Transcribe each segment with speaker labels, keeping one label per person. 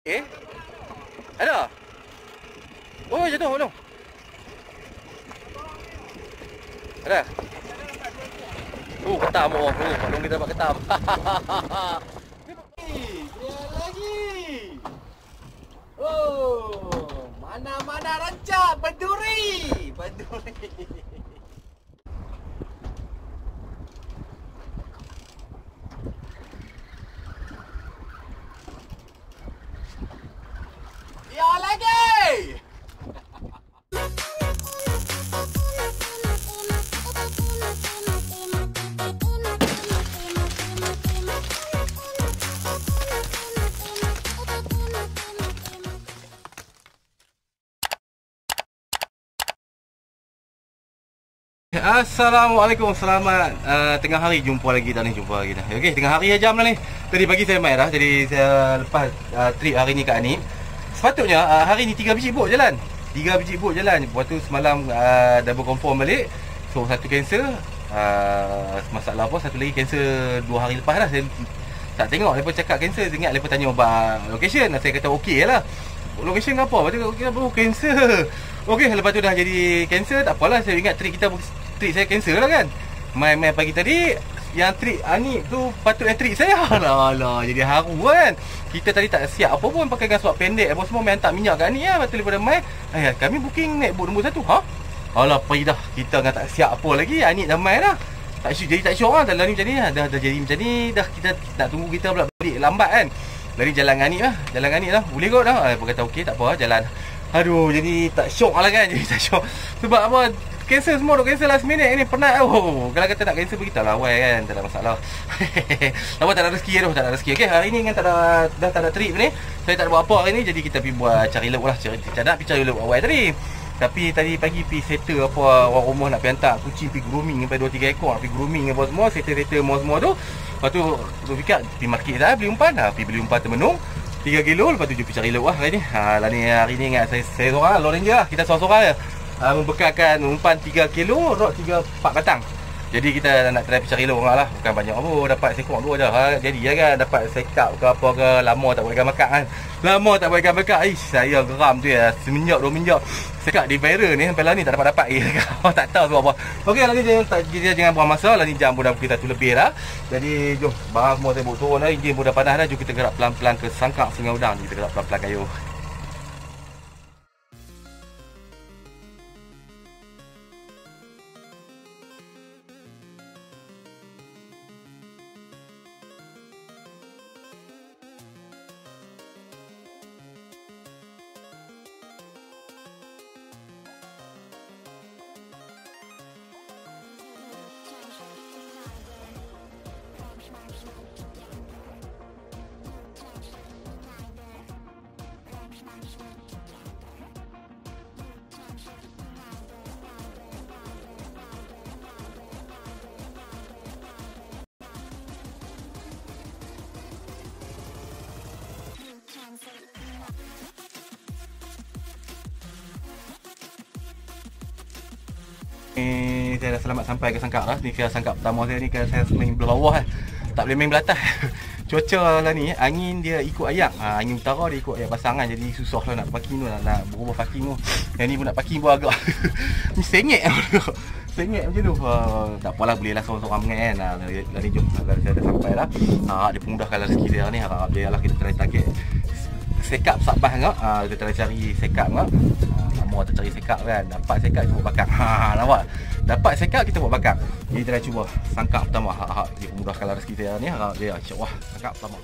Speaker 1: Eh? Ada? Oh, jatuh belum? Ada? Ketam. Tolong kita dapat ketam.
Speaker 2: Lagi. Oh, mana-mana rancak berduri. Ya lagi.
Speaker 1: Assalamualaikum, selamat tengah hari, jumpa lagi dah. Okey, tengah hari jam dah ni. Tadi pagi saya main dah. Jadi saya lepas trip hari ni kat ni. Sepatutnya hari ni 3 biji bot jalan. Lepas tu semalam dah berkonfirm balik. So satu cancel. Masalah apa, satu lagi cancel 2 hari lepas dah. Saya tak tengok depa cakap cancel, ingat depa tanya about location. Saya kata okey lah. Location apa? Lepas tu okey bro, cancel. Okey, lepas tu dah jadi cancel, tak apalah. Saya ingat trip saya cancel lah kan. Main pagi tadi yang trip Ani tu patutnya trip saya. Alah, jadi haru kan. Kita tadi tak siap apa pun, pakai gas swap pendek apa semua, main hantar minyak kat Ani lah. Lepas tu daripada main, kami booking naik boat nombor 1. Alah, pergi dah. Kita kan tak siap apa lagi. Ani dah main dah. Tak syok lah. Dah lari macam ni lah. Dah jadi macam ni. Dah kita nak tunggu kita pula balik lambat kan. Lari jalan Ani lah. Boleh kot dah. Dia kata okey, tak apa jalan. Aduh, jadi tak syok lah kan. Sebab apa, cancel semua, cancel last minute ni, penat. Kalau kata nak cancel, beritahu lah awal kan, tak ada masalah. Apa, tak ada rezeki. Okey, hari ni kan dah tak ada trip ni. Saya tak ada buat apa hari ni. Jadi kita pergi buat cari lauk lah. Cari lauk awal tadi. Tapi tadi pagi pergi settle apa, orang rumah nak pergi hantar kucing pergi grooming sampai 2-3 ekor, nak pergi grooming apa semua, settle semua tu. Lepas tu fikir pergi market dah, beli umpan. Pergi beli umpan termenung 3 kilo. Lepas tu pergi cari lauk lah hari ni. Hari ni ingat saya seorang, Lord Ranger lah. Kita seorang-seorang je. Membekalkan umpan 3 kilo, rod 3-4 batang. Jadi kita nak try cari lauk lah. Bukan banyak apa, dapat seekor 2 je. Jadi ya kan, dapat sekap ke apa ke, lama tak buat ikan bakar kan. Saya geram tu ya. Semenjak 2 minyak sekap di viral ni, sampai lah ni tak dapat tak tahu sebab apa. Okey, lagi kita jangan buang masa. Lah ni jam pun dah pukul 1 lebih dah. Jadi jom, barang semua saya bawa turun dah. Enjin pun dah panas dah. Jom kita gerak pelan-pelan ke Sangkak Sungai Udang. Kita gerak pelan-pelan kayu. Saya dah selamat sampai ke Sangkak dah. Ni kira Sangkak pertama saya ni, saya main belah bawah tak boleh main belah atas. Cuaca lah ni, angin dia ikut ayam. Angin utara dia ikut ayam pasangan, jadi susah lah nak parking tu, nak berubah parking tu. Yang ni pun nak parking pun agak ni sengit macam tu. Tak apalah, boleh lah seorang-seorang kan. Lari jom, saya dah sampai dah. Dia pemudahkan rezeki dia ni, harap dia lah. Kita try target sekap sabah ngak. Kita try cari sekap ngak. Lama tak cari sekap kan. Dapat sekap kita buat bakar. Nampak? Dapat sekap kita buat bakar. Jadi kita dah cuba sangkap pertama. Dia pemudahkan rezeki saya ni. Harap dia insya-Allah sangkap pertama.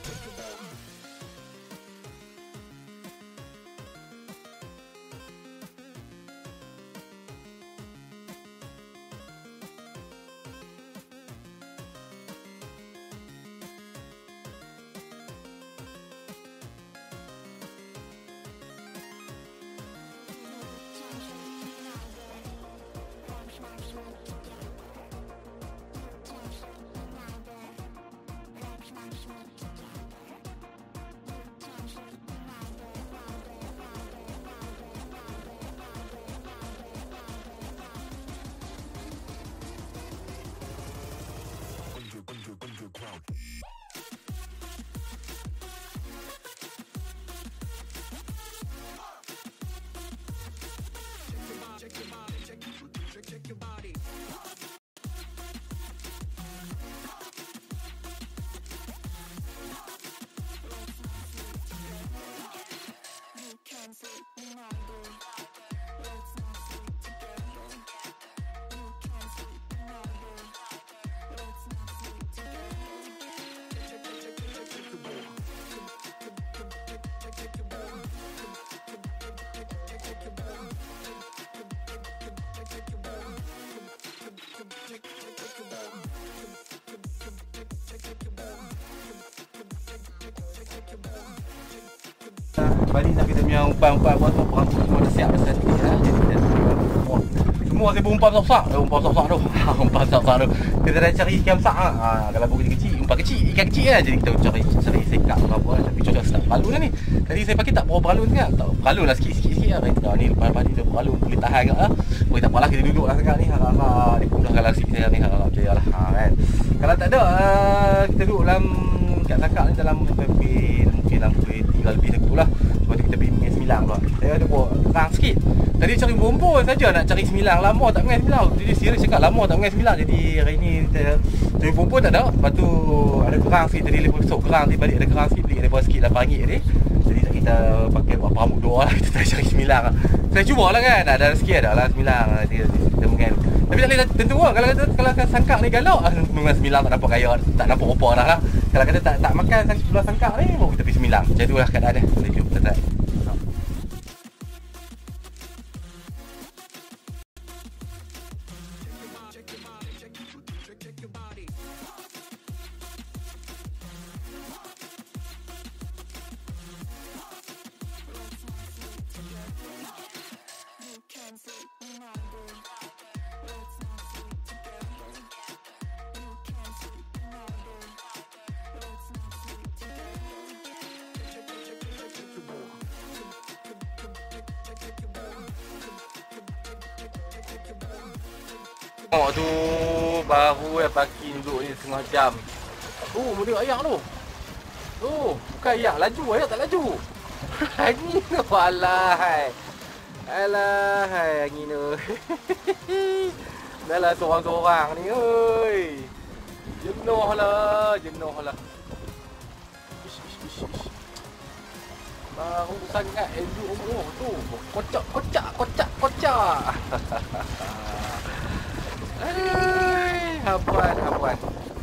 Speaker 1: Bali nak kita punya umpan-umpan buat semua perang semua dah siap dah sikit lah. Jadi kita semua saya umpan besar-besar. Umpan besar-besar tu. Umpan besar-besar tu. Kita dah cari ikan besar kalau bukan kecil, umpan kecil, ikan kecil lah. Jadi kita cari sekap atau apa. Tapi cuaca start beralun lah ni. Tadi saya pakai tak beralun sangat. Tak beralun lah sikit-sikit lah. Ni lepas ni dia beralun boleh tahan kat lah. Boleh tak apalah kita duduk lah sangat ni. Harap-harap dimudahkan lah sikit saya ni. Harap-harap berjaya lah kan. Kalau tak ada kita duduk dalam kat sangkak ni dalam mungkin dalam 3 lebih dekat lah. Lepas tu kita pergi mengai semilang pula. Saya ada buat terang sikit. Tadi cari bumbun saja nak cari semilang. Lama tak mengai semilang. Jadi serius cakap lama tak mengai semilang. Jadi hari ni kita cari bumbun tak ada. Lepas tu ada kerang sikit. Tadi lepas besok kerang tadi balik ada kerang sikit. Beli ada buat sikit RM8 tadi. Jadi kita pakai buat pramuk doa lah. Kita try cari semilang. Saya cuba lah kan. Ada rezeki ada lah semilang. Kita mengai tu. Tapi tak boleh tentu lah. Kalau sangkak ni galak mengai semilang tak nampak kaya. Tak nampak rupa dah lah. Kalau kata tak makan sebelah sangkak ni baru kita pergi semilang. Macam tu lah keadaan dia. Kita jumpa kita try. Oh tu baru parking duduk ni setengah jam. Mudik ayak tu. Bukan ayak laju, ayak tak laju. Angin tu alah. Alah angin tu. Dah lah seorang-seorang ni oi. Jenuh lah. Ish. Baru sangat duduk tu. Kocak. Hapuan.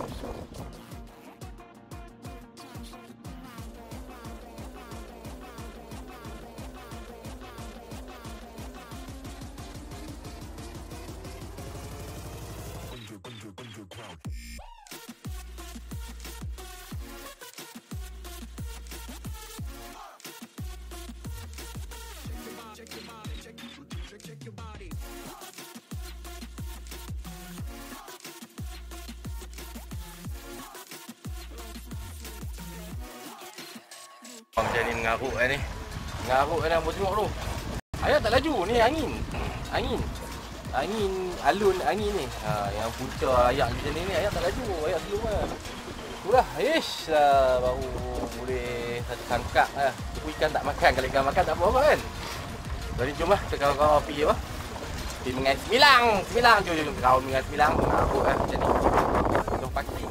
Speaker 1: Macam ni mengaruk ni. Mengaruk dah buat tengok tu. Ayak tak laju ni angin. Angin alun angin ni. Yang punca ayak macam ni ayak tak laju. Ayak slow lah. Itulah. Baru boleh satu sangkak lah. Ikan tak makan. Kalau ikan makan tak apa kan. Jadi jom lah. Kita kawan-kawan pergi apa. Pergi mengai semilang. Jom. Kawan mengai semilang. Mengaruk lah macam ni. Jom pagi.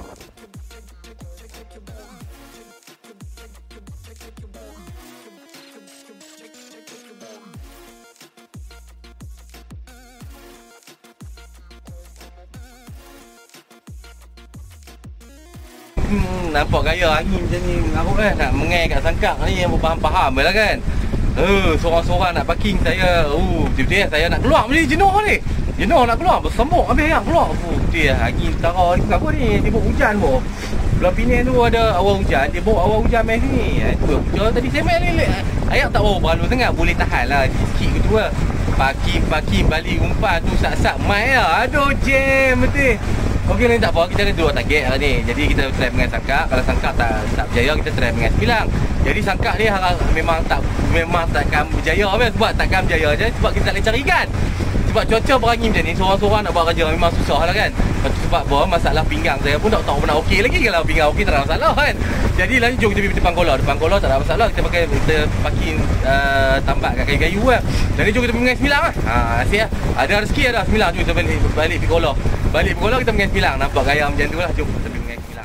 Speaker 1: Nampak gaya angin macam ni mengarut kan. Nak mengai kat sangkak ni yang faham lah kan. Seorang-seorang nak parking saya. Betul-betul saya nak keluar beli jenuh ni. Jenuh nak keluar bersembuk habis yang keluar. Betul angin utara ni kenapa ni? Tiba hujan pun. Belah Penang tu ada awal hujan. Dia bawa awal hujan mai sini. Itu punca tadi saya main ni. Ayak tak bawa berlalu sangat. Boleh tahan lah sikit gitu lah. Parking balik umpan tu sak-sak mai lah. Aduh jam betul. Okey ni tak apa, kita ada dua target lah ni. Jadi kita try dengan sangkak. Kalau sangkak tak berjaya, kita try dengan semilang. Jadi sangkak ni memang takkan berjaya sebab takkan berjaya je sebab kita tak boleh cari ikan. Sebab cuaca berangin macam ni, seorang-seorang nak buat kerja memang susah lah kan. Lepas tu sebab masalah pinggang saya pun tak tahu pernah okey lagi. Kalau pinggang okey tak ada masalah kan. Jadi lah jom kita pergi depan kolam. Depan kolam tak ada masalah. Kita parking tambak kat kayu-kayu lah. Jadi jom kita pergi mengai semilang lah. Asyik lah. Ada rezeki ada semilang. Jom kita balik pergi kolam. Balik pergi kolam kita mengai semilang. Nampak gaya macam tu lah. Jom kita pergi mengai semilang.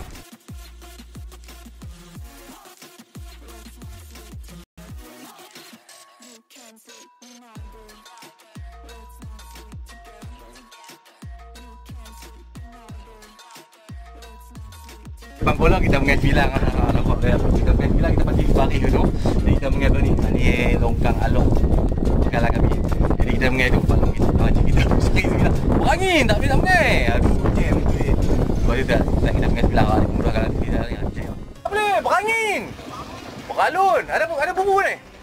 Speaker 1: Bang bola kita mengai bilang nampak dia. Kita mengai bilang kita pasti baris dulu. Jadi kita mengai ni. Ni longkang along. Kalau kami. Jadi kita mengai tu balong kita. Macam kita sekali bilang. Berangin tak boleh nak mengai. Aduh jam tu. Baru dah kita mengai bilang ni mudah kalau kita ni. Tak boleh berangin. Beralun. Ada bubu ni.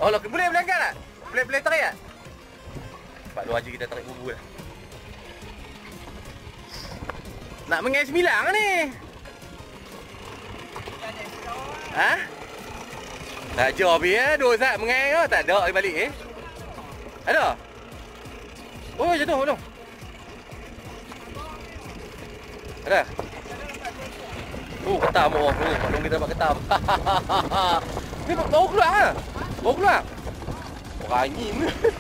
Speaker 1: Oh, boleh angkat tak? Boleh tarik tak? Pak Lu Haji kita tarik bubur dah. Nak mengai 9 ni. Ha? Tak jawab ya, dosa mengai ke? Tak ada balik Ada? Oh, jatuh. Ada? Ketam oh. Pak Long kita dapat ketam. Ni baru keluar ha? Baru keluar. Orang angin.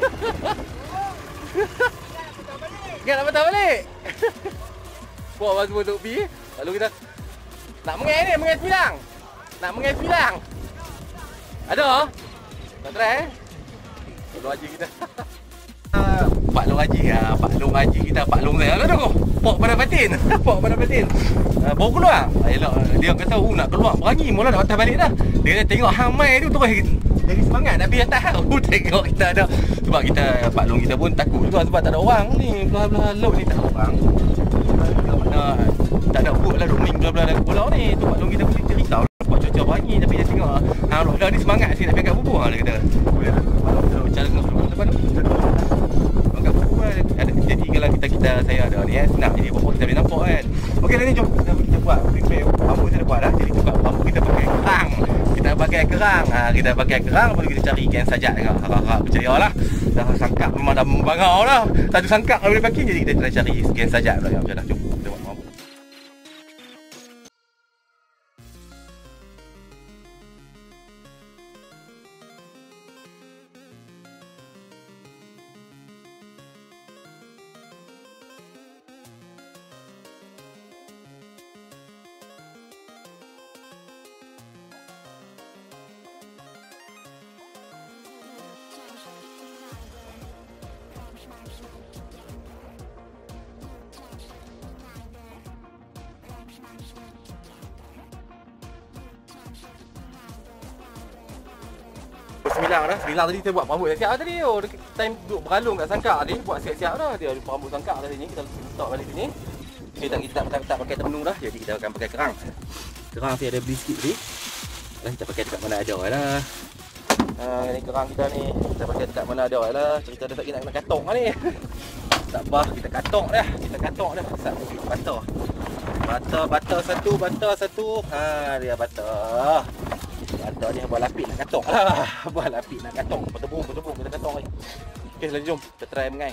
Speaker 1: Ingat nak patah balik. Buat apa semua untuk pergi. Lalu kita nak mengai sembilang. Nak mengai sembilang. Ada? Tak try Pak Long Haji kita. Pak Long Haji kita. Pak Long saya tu. Pok pada batin. Baru keluar. Elok dia kata nak keluar berangi mula nak patah balik dah. Dia tengok hang mai tu terus jadi semangat nak pergi atas. Tengok kita ada. Sebab kita Pak Long kita pun takut juga sebab tak ada orang ni. Belah-belah laut ni tak ada orang. Mana tak ada boat lah roaming belah-belah pulau ni. Tu Pak Long kita pun risau sebab cuaca berangi tapi dia tengok hang dah ni semangat sikit nak pergi kat bubur dia kata. Boleh lah. Kalau cara tengok depan tu. Angkat bubur ada jadi kalau kita saya ada ni senang jadi bubur kita boleh nampak kan. Okey lah ni jom kita buat prepare rambut saya dah buat dah. Jadi kita buat rambut kita pakai kerang. Kita pakai kerang baru kita cari ikan sajak dengan harap-harap berjaya lah. Dah sangkap memang dah membangau dah. Satu sangkap boleh pakai jadi kita try cari ikan sajak pula yang macam dah. Jom kita buat rambut. Sembilang tadi kita buat rambut siap-siap tadi. Time duduk beralung kat sangkak tadi buat siap-siap dah. Dia ada rambut sangkak kat sini. Kita letak balik sini. Kita tak pakai temenu dah. Jadi kita akan pakai kerang. Kerang saya ada beli sikit tadi. Dan kita pakai dekat mana ada lah. Ni kerang kita ni. Kita pakai dekat mana ada lah. Cerita ada lagi nak kena katok ni. Tak apa, kita katok dah. Butter satu. Dia butter. Butter ni buat lapik nak katok lah. Bertepung kita katok ni. Okey, selanjutnya jom kita try mengai.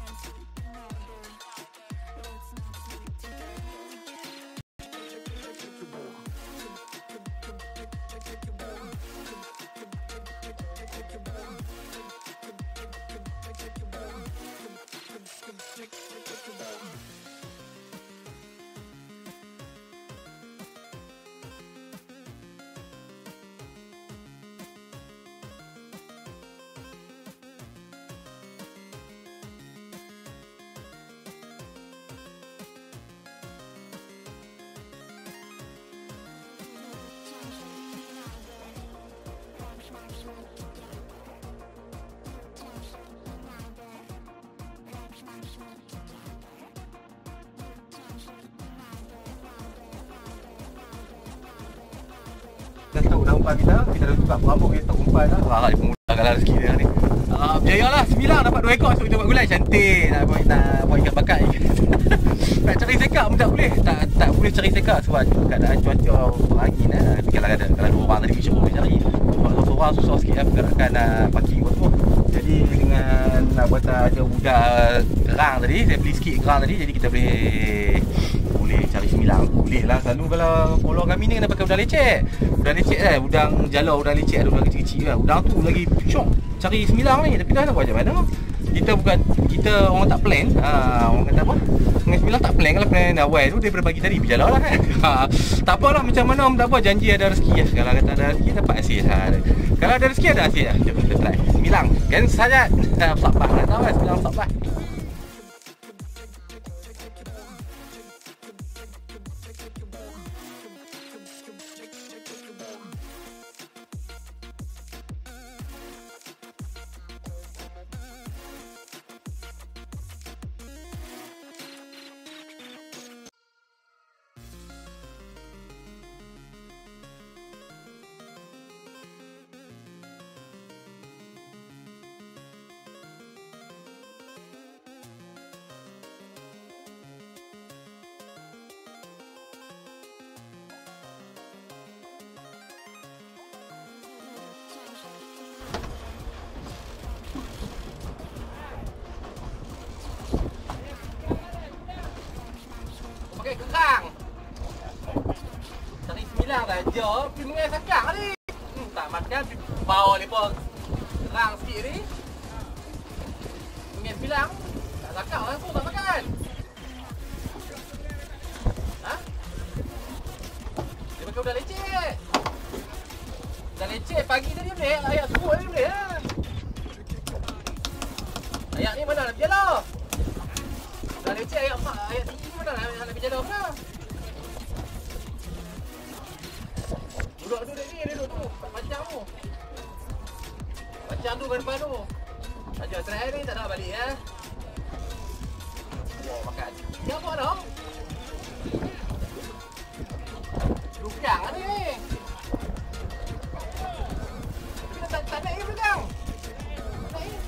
Speaker 1: Kita stok dah umpan kita dah buka rambut kita stok umpan dah. Harap dia pemudahkanlah rezeki dia ni. Berjayalah 9 dapat 2 ekor so kita buat gulai cantik. Nak buat ikan bakar. Nak cari sekak pun tak boleh. Tak boleh cari sekak sebab keadaan cuaca angin lah. Kalau ada 2 orang tadi mesti boleh cari. Sebab seorang susah sikit lah pergerakan parking buat semua. Jadi dengan nak buat ada udang kerang tadi, saya beli sikit kerang tadi jadi kita boleh cari 9. Boleh lah selalu kalau pulau kami ni kena pakai udang lecek. Udang lecek kan, udang jalau, udang lecek ada udang kecil-kecil kan. Udang tu lagi syok cari 9 ni. Tapi dah nak buat macam mana? Kita orang tak plan. Orang kata apa? Dengan 9 tak plan. Kalau plan awal tu daripada pagi tadi berjalan lah kan. Tak apalah macam mana tak apa, janji ada rezeki lah. Kalau kata ada rezeki dapat hasil lah. Kalau ada rezeki ada hasil lah. Jom kita try 9 kan saja. Sabar nak tahu kan 9 sabar.
Speaker 2: aja, pergi mengai sakang ni. Tak makan, bau lepas terang sikit ni. Mengai bilang, tak sakang langsung tak makan. Ha? Dia makan udah leceh. Dah leceh, pagi tadi boleh, ayak subuh tadi boleh lah. Ayak ni mana nak berjala? Dah leceh ayak mak, ayak tinggi mana nak berjala mana? Duduk tu ni, duduk tu. Macam tu. Macam tu ke depan tu. Macam terakhir ni tak nak balik ya. Wah, makan. Ni apa dah? Lukang ni. Kita tak naik ke belakang? Naik.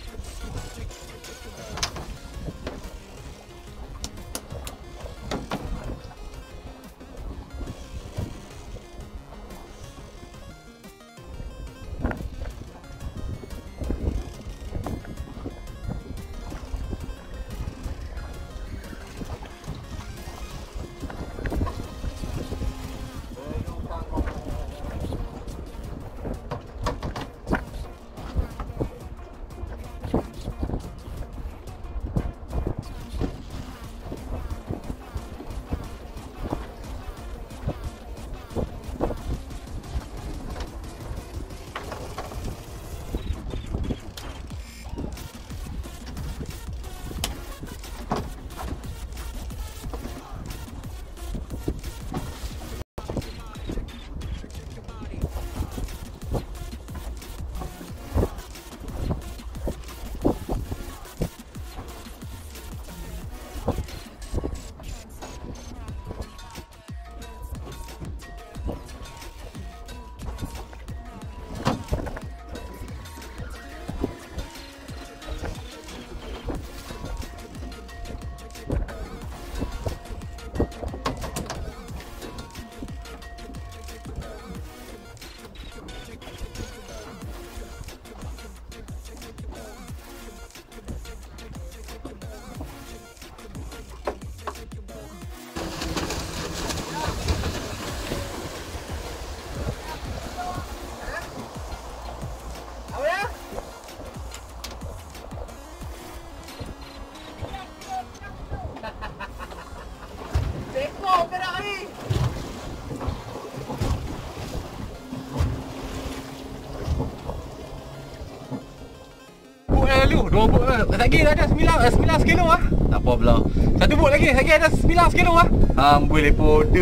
Speaker 1: Dua bot lagi ada 9 kilo ah. Tak apa pula. Satu bot lagi ada 9 kilo ah. Boleh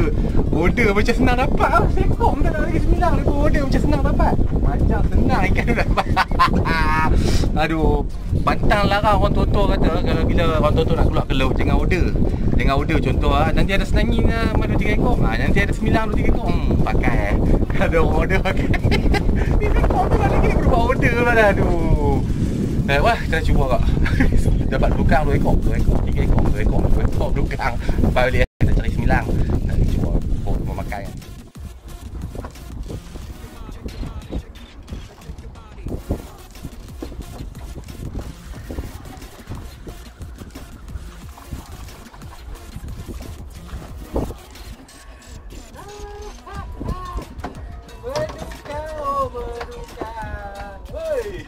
Speaker 1: order macam senang dapat ah. Sekok tak ada lagi 9 lepas order macam senang dapat. Macam senang ikan tu dapat. Aduh, pantang larang orang tua kata kalau bila orang tua nak keluar ke laut jangan order. Jangan order contoh ah, nanti ada senangin mana 3 ekor. Nanti ada 9 3 ekor. Pakai. Ada orang order pakai. Ni sekok tu lagi berubah order pula dah. Aduh. Wah, kita cuba kak. Dapat belukang 2 ekor, 3 ekor, 2 ekor belukang. Lepas boleh kita cari 9. Nak cuba memakai. Berukang. Woi.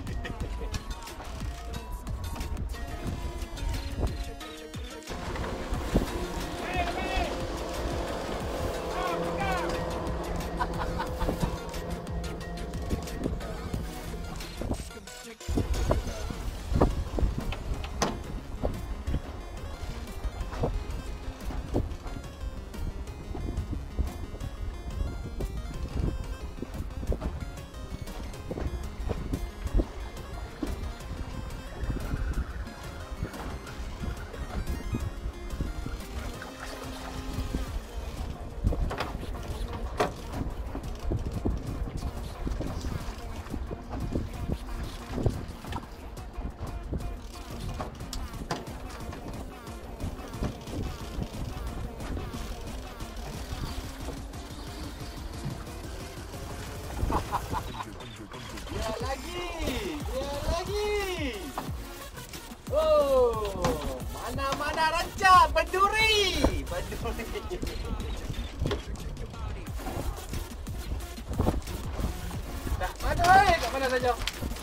Speaker 1: Mana rancak berduri.
Speaker 2: saja.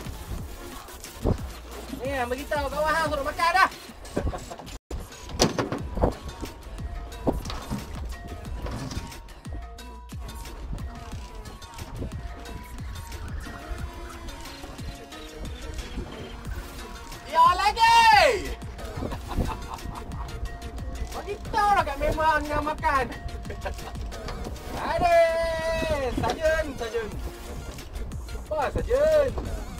Speaker 2: Ni yang beritahu kawan hang suruh makan dah. Ya lagi. Beritahu lah kat memang nak makan. Aduh, sajun. Apa sajun?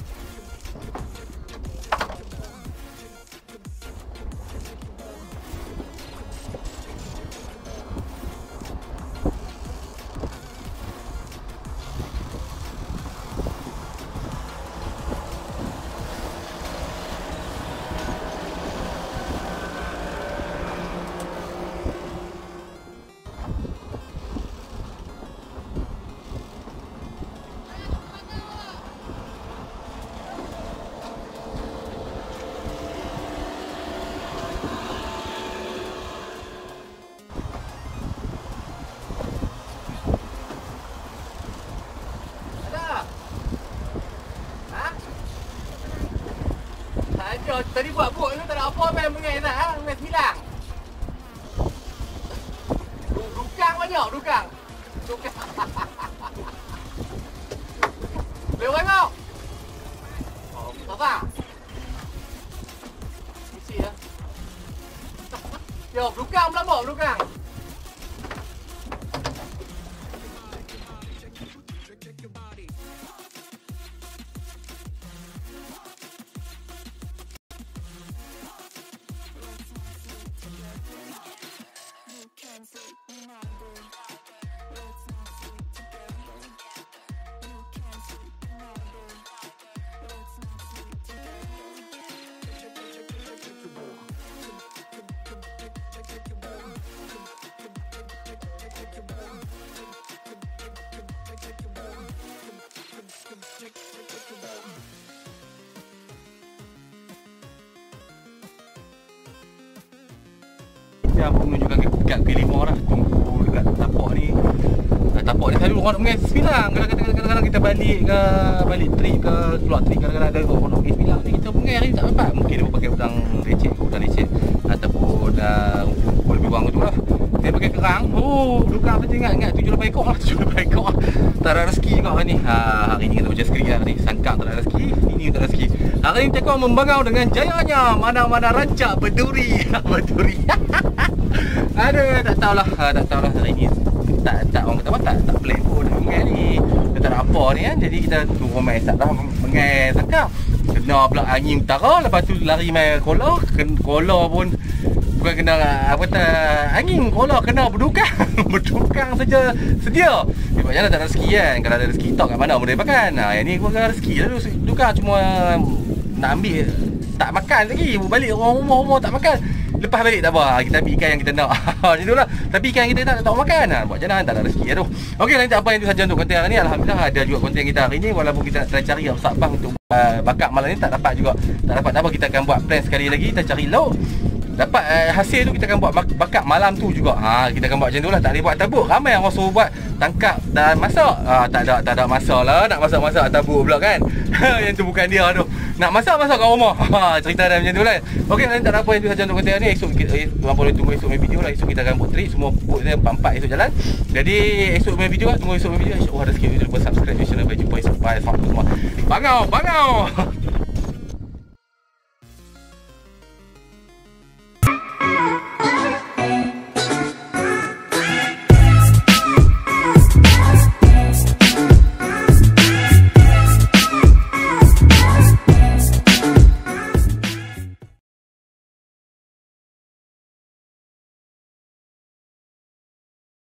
Speaker 2: Tadi buat buk tu tak ada apa main mengai tak ha? Main sembilang. Dukang banyak, dukang. Boleh tengok. Oh, apa? Isi ya. Yo, dukang belum, dukang.
Speaker 1: Yang menunjukkan kat P5 lah. Tunggu dekat tapak ni. Tapak ni selalu orang nak mengai sembilang. Kadang-kadang kita balik trip ke keluar trip, kadang-kadang ada orang nak mengai sembilang ni, kita mengai hari ni tak dapat. Mungkin dia pakai udang lecet ataupun rumput lebih kurang tu lah. Dia pakai kerang. Oh, dukang saja ingat 7-8 ekor lah. 7-8 ekor lah. Tak ada rezeki kau hari ni. Hari ni kita macam skrip lah ni. Sangkang tak ada rezeki, ini tak ada rezeki. Hari ni tekong membangau dengan jayanya. Mana-mana rancak berduri. Berduri. Aduh, tak tahulah hari ni. Tak orang kata apa, tak plan pun mengai ni. Dia tak ada apa ni kan. Jadi kita tunggu main start dah mengai sangkang. Kena pula angin utara, lepas tu lari main kola. Kola pun bukan kena apa kata angin, kola kena berdukang. Berdukang saja sedia. Macam mana tak ada rezeki kan. Kalau ada rezeki tak kat mana boleh makan. Yang ni bukan rezeki lah. Dukang cuma nak ambil, tak makan lagi. Balik rumah tak makan. Lepas balik tak apa, kita ambil ikan yang kita nak. Macam tu lah. Tapi ikan yang kita nak tak makan. Buat macam mana, tak ada rezeki lah tu. Okey, nanti apa yang itu saja untuk konten hari ni. Alhamdulillah ada juga konten kita hari ni. Walaupun kita nak try cari sabang untuk bakar malam ni, tak dapat juga. Tak dapat apa, kita akan buat plan sekali lagi. Kita cari lauk, dapat hasil tu kita akan buat bakar malam tu juga. Kita akan buat macam tu lah. Tak boleh buat tabuk. Ramai yang orang suruh buat tangkap dan masak. Tak ada masalah nak masak tabuk pula kan. Yang tu bukan dia tu. Nak masak kat rumah. Cerita dah macam tu lah. Okey, nanti tak ada apa yang tu saja untuk konten ni. Esok kita boleh tunggu esok main video lah. Esok kita akan buat trip. Semua pokok saya 4 esok jalan. Jadi esok main video lah. Tunggu esok main video. InsyaAllah ada sikit video. Lupa subscribe channel. Sampai jumpa esok. Bye. Assalamualaikum. Bangau.